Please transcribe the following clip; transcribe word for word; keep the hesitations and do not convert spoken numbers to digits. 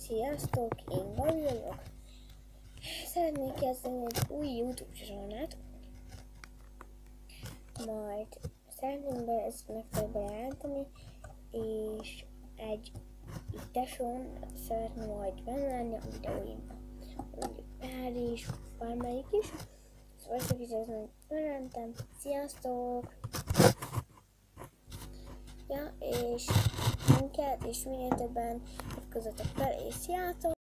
Sziasztok, én Gabi vagyok. Szeretnék kezdeni egy új YouTube csatornát. Majd szeretném be ezt megfelelni, és egy tesón szeretném majd benne lenni a videóimban. Mondjuk pár is, bármelyik is. Szóval csak is ezt belentem. Sziasztok! Ja, és minket, és minél többen közöttek fel, és sziasztok!